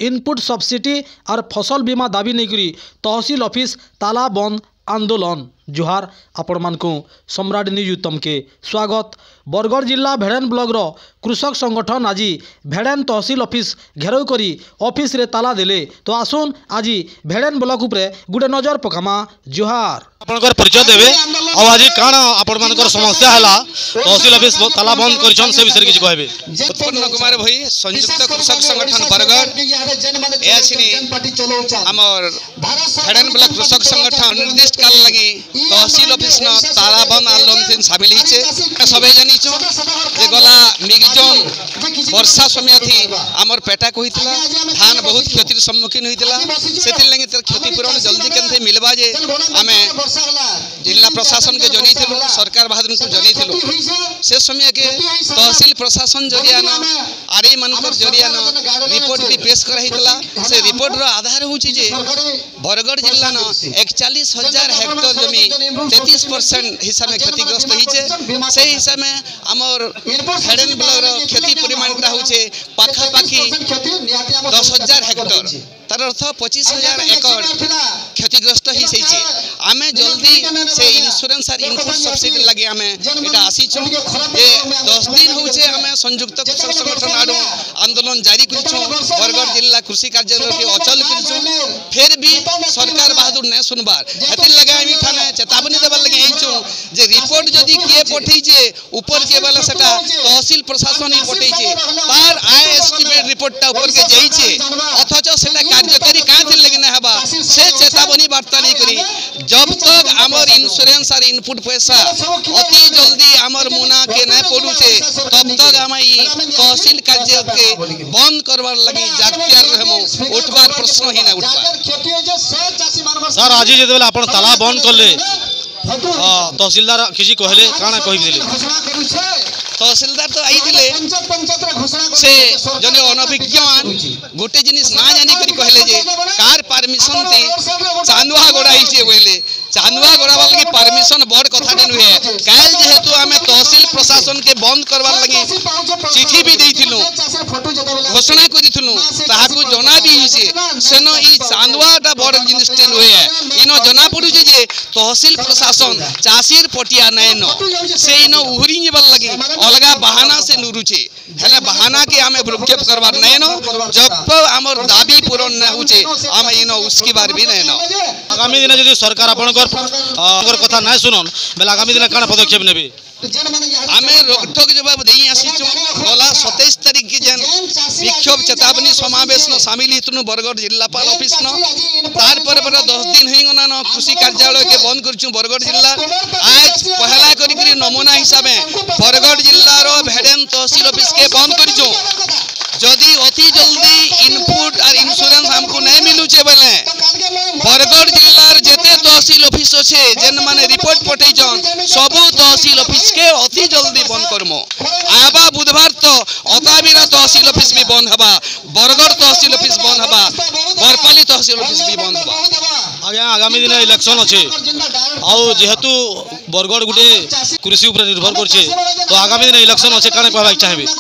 Input subsidy और फसल बीमा दाबी नहीं करी तहसील ऑफिस ताला बंद आंदोलन। जुहार आपण मानकु सम्राट न्यूज उत्तम के स्वागत। बरगढ़ जिला भेड़ेन ब्लॉक रो कृषक संगठन आज भेड़ेन तहसील ऑफिस घेराव करी ऑफिस रे ताला देले। तो आसुन आज भेड़ेन ब्लॉक उपरे गुटे नजर पकामा। जुहार आपनकर परिचय देबे और आज काना आपण मानकर समस्या हला तहसील ऑफिस ताला बंद करछन से विषय किछ कहबे। उत्पन्न कुमार भाई संयुक्त कृषक संगठन बरगढ़ एसिनी हमर भेड़ेन ब्लॉक कृषक संगठन निर्दिष्ट काल लगी तहसील ऑफिस न ताला बंद आंदोलन से शामिल हिचे। सबे जानी छु जे गला मिगजोन वर्षा समय थी हमर पेटा कहितला धान बहुत क्षतिर सम्मुखीन होइतला सेति लगे तर क्षतिपूरण जल्दी केनथे मिलबा जे हमें जिला प्रशासन के जनी थिलु सरकार बहादुर को जनी थिलु से समय के तहसील प्रशासन जरिया न आरई मनकर जरिया न रिपोर्ट भी पेश कराइतला। से रिपोर्ट रो आधार होची जे बरगढ़ जिला न 41,000 हेक्टर जमी 33% हिस्सा में क्षतिग्रस्त हिचे। से हिस्सा में हमर भेड़ेन ब्लॉक रो क्षति परिमाण का होचे पाखा पाखी 10,000 हेक्टर तार अर्थ 25,000 एकड़ क्षतिग्रस्त ही सही आमे जल्दी से इंश्योरेंस और इनपुट सब्सिडी लगे आमे एटा आसी छु जे 10 दिन होचे आमे संयुक्त कृषक संगठन आडो आंदोलन जारी करिछु। बरगढ़ जिला कृषि कार्यालय के अचल करिछु फिर भी सरकार बहादुर ने सुनबार हेति लगे आमी थाने चेतावनी देबा लगे आइछु जे रिपोर्ट जदी के पठै जे ऊपर के वाला सेटा तहसील प्रशासन ही पठै जे तार आय एस्टिमेट रिपोर्टटा ऊपर के जाई छे अथच सेटा कार्यकारी काहे लगे ना हबा से चेतावनी वार्ता नहीं करी। जब तक आमर इंश्योरेंस और इनपुट पैसा अति जल्दी आमर मुना के नहीं पड़ुचे तब तक आम तहसील कार्य के बंद करवार लगी जागतियार रहमु उठबार प्रश्न ही ना उठबा। सर आज जे बेला आपण ताला बंद करले तहसीलदार किसी कहले काना कहि दिले तहसीलदार तो आई से जने अनभिज्ञान गोटे जिनिस ना जानी करी कहले जे कार परमिशन ते चांदुआ गोड़ाई छे बोले चांदुआ गोड़ावा लगी परमिशन बड़ कथा नै हुए काल जेहेतु हमें तहसील प्रशासन के बंद करवार लगी चिट्ठी भी देइथिलु घोषणा करिथिलु ताहाकु जना भी हिसे सेनो ई चांदुआटा बड़ जिनिस ते हुए इनो जना पडु जे तहसील प्रशासन चासीर पटिया नैन से इनो उहरी निबल लगी अलगा बहाना से नुरुचे हेले बहाना के हमें भ्रुक्षेप करवार नैन जब हमर दाबी पूर्ण न होचे हम इनो उसकी बार भी नैन। आगामी दिन जदि सरकार आपनकर कथा ना सुनन बेला आगामी दिन काना पदक्षेप नेबे आमे रोकठोक जवाब देई आसी छु। गला 27 तारीख के जन विक्षोभ चेतावनी समावेश न शामिल हितनु बरगढ़ जिलापाल ऑफिस न तार पर 10 दिन हिंगना न कृषि कार्यालय के बंद करछु। बरगढ़ जिला आज पहला करी करी नमूना हिसाबे बरगढ़ जिल्ला रो भेड़ेन तहसील ऑफिस के बंद करछु। जदि अति जल्दी इनपुट और इंश्योरेंस हमको नहीं मिलुचे बेले बरगढ़ जिल्लार जेते तहसील ऑफिस अच्छे जेन माने रिपोर्ट पठैछन सबु तहसील ऑफिस के अति जल्दी बंद करमो। आबा बुधवार तो अताबिरा तहसील ऑफिस भी बंद हबा बरगढ़ तहसील ऑफिस बंद हबा बरपाली तहसील ऑफिस भी बंद हबा। आगे आगामी दिन इलेक्शन अच्छे आउ जेहेतु बरगढ़ गुटे कृषि ऊपर निर्भर करछे तो आगामी दिन इलेक्शन अच्छे काने कहबा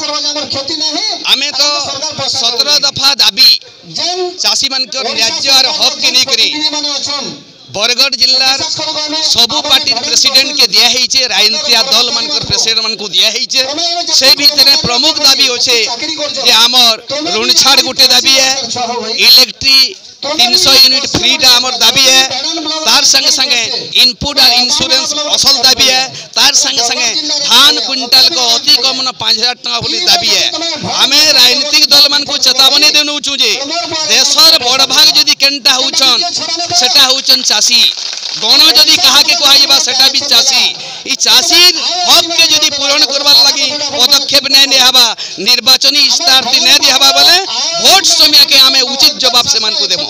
चाहबे आमे तो 17 दफा दाबी चाषी मान के न्याय और हक के नहीं करी बरगढ़ जिल्लार सबु पार्टी प्रेसिडेंट के दिया है छे राजनीतिक दल मानकर प्रेसिडेंट मान को दिया है से भीतर प्रमुख दाबी होछे जे हमर ऋण छाड़ गुटे दाबी है इलेक्ट्रिक 300 यूनिट फ्री टा हमर दाबी है तार संगे संगे इनपुट और इंश्योरेंस असल दाबी है तार संगे संगे धान क्विंटल को अति कम न 5,000 टका बोली दाबी है। हमें राजनीतिक दल मान को चेतावनी देनु छु जे देशर बड़ भाग जदी केनटा होछन सेटा होछन चासी गण जदी कहा के कहइबा सेटा भी चासी ई चासी हक के जदी पूर्ण करबा लगी पदक्षेप नै ने हबा निर्वाचनी इस्तार नै दे हबा बोले वोट समय के हमें उचित जवाब से मान को देबो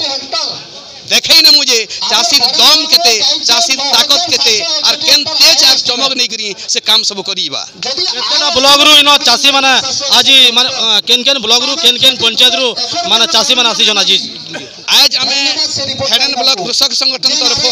देखे न मुझे चाषीर दम केते चाषीर ताकत केते और केन तेज और चमक नहीं करी से काम सब करीबा केतना ब्लॉक रु इनो चाषी माने आज माने केन केन ब्लॉक रु केन केन पंचायत रु माने चाषी माने आसी जन आज आज आम फेडेन ब्लॉक कृषक संगठन तरफ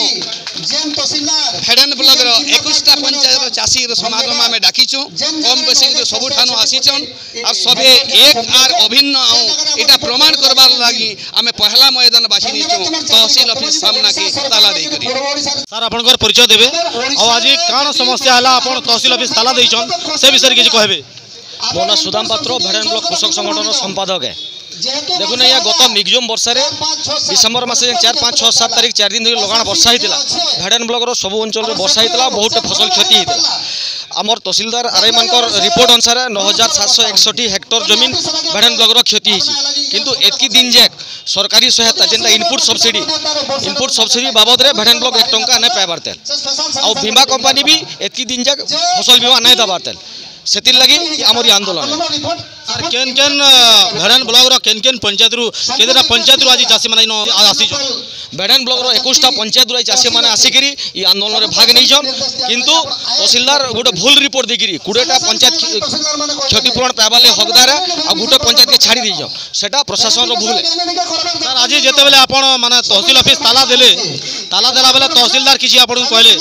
फेडेन ब्लॉक 21टा पंचायत चाषी समागम आम डाकीचु कम बेसी सबुठ आसीचन और सबे एक आर अभिन्न यहाँ प्रमाण करवार लगी आम पहला मैदान बाछी नीचु तहसील ऑफिस सामना के ताला दे करी। सर आपनकर परिचय देबे और आज काण समस्या हला आपण तहसील ऑफिस ताला देइछन से विषय किछ कहबे। मो ना सुदाम पात्र भेड़न ब्लॉक कृषक संगठन संपादक है। देखुन या गत मिगजुम वर्षा डिसेम्बर मास 4 5 6 7 तारीख 4 दिन धरी लगाण वर्षा होता भेड़न ब्लॉक सब अंचल वर्षा होता बहुत फसल क्षति होता। आमर तहसीलदार आरआई मानकर रिपोर्ट अनुसार 9761 हेक्टर जमीन भेड़न ब्लॉक क्षति होती किंतु एतकी दिन जाक सरकारी सहायता जेनटा इनपुट सब्सिडी बाबद रे भेड़न ब्लॉक 1 टंका नहीं पाइबार तेल और बीमा कंपनी भी एतकी दिन जाक फसल बीमा नहीं दबार तेल से लगी आमर आंदोलन सर केन केन भेड़न ब्लॉक रो केन केन पंचायत रु केदेटा पंचायत रु आज चाषी माने आसी भेड़न ब्लॉक रो 21टा पंचायत रु चाषी माने आसिकरी ई आंदोलन रे भाग नै छन किंतु तहसीलदार गोटे भूल रिपोर्ट देगिरी 20टा पंचायत क्षतिपूरण पाइबाले हकदार आ गोटे पंचायत के छाड़ी दै छ सेटा प्रशासन रो भूल है। सर आज जेते बेले आपण माने तहसील ऑफिस ताला देला बेले तहसीलदार किछि आपण कहले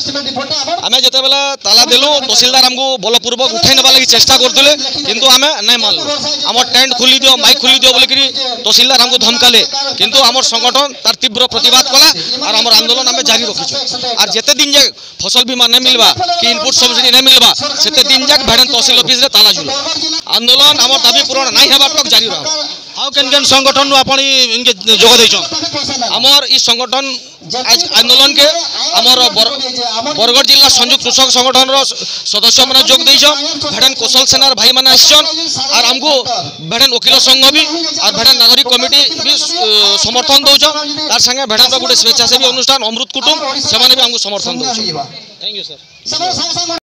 आमे जेते बेले ताला देलु तहसीलदार हमको बलपूर्वक उठाई नेबा लागि चेष्टा करथले किंतु आमे नै मानलु हमर टेंट खोली दियो माइक खोली दियो बोलिकरी तहसीलदार हमको धमकाले किंतु हमर संगठन तार तीव्र प्रतिवाद कला और हमर आंदोलन आमे जारी रखिछु और जेते दिन जे फसल बीमा नै मिलबा कि इनपुट सब्सिडी नै मिलबा सेते दिन जाक भेड़न तहसील ऑफिस रे ताला झुला आंदोलन हमर दाबी पूरण नै हेबा तक जारी रहबा। हाउ केन केन संगठन आपण इनके जोग दैछन हमर ई संगठन आज आंदोलन के हमर बरगढ़ जिला संयुक्त कृषक संगठन रो सदस्य माने जोग दैछन भेड़न कौशल सेनार भाई माने आछन और हमको भेड़न वकील संघ भी और भेड़न नागरिक कमिटी भी समर्थन दउछन तार संगे भेड़न रो गुटे स्वेच्छासेवी अनुष्ठान अमृत कुटुंब से माने भी हमको समर्थन दउछन। Thank you sir.